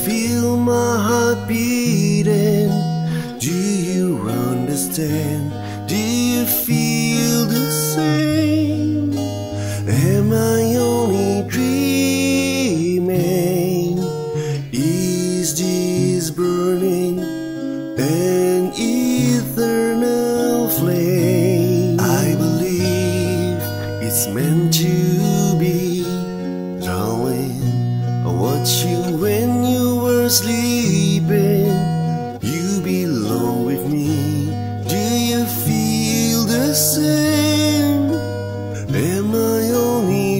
feel my heart beating? Do you understand? Do you feel the same? Am I only dreaming? Is this burning an eternal flame? I believe it's meant to be, darling. I watched you when you were sleeping. You belong with me. Do you feel the same? Am I only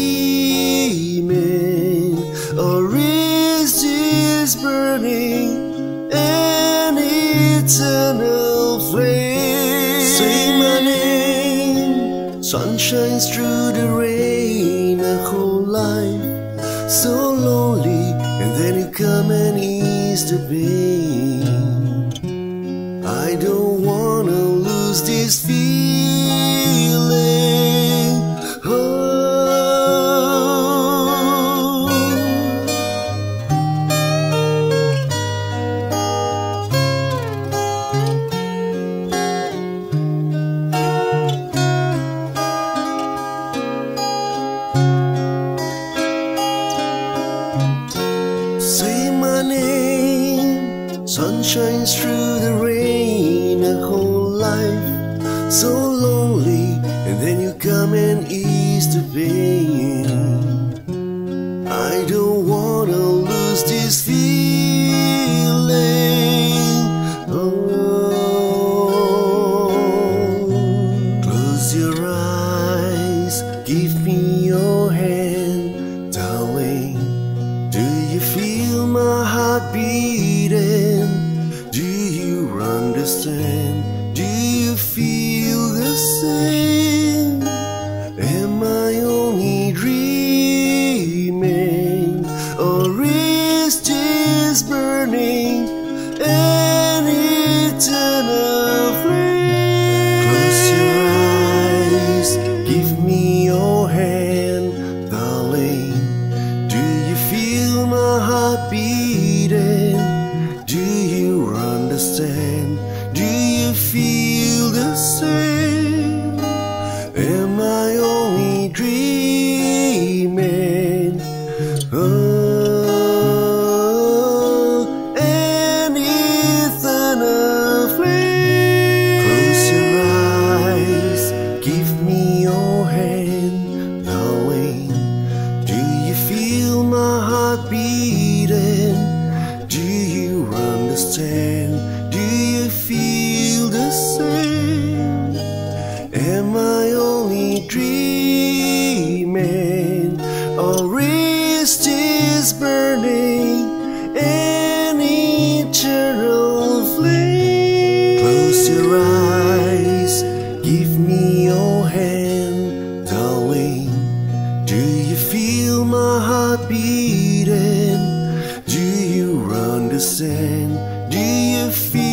dreaming? Or is this burning an eternal flame? Say my name. Sun shines through the rain. A whole life so lonely, and then you come and ease the pain. I don't wanna lose this feeling. Oh. Say my name. Sun shines through the rain. A whole life so lonely, and then you come and ease the pain. I don't wanna lose this feeling. Oh. Close your eyes, give me your hand, darling. Do you feel my heart beating? Do you understand? Do you feel the same? Am I only dreaming? Or is this burning an eternal flame? Close your eyes, give me your hand, darling. Do you feel my heart beating? Do you understand? Do you feel the same? Am I only dreaming? Oh, an eternal flame. Close your eyes, give me your hand, darling. Do you feel my heart beating? Do you understand? Do you feel the same? Am I only dreaming? Or is this burning an eternal flame? Close your eyes, give me your hand, darling. Do you feel my heart beating? Do you understand? Do you feel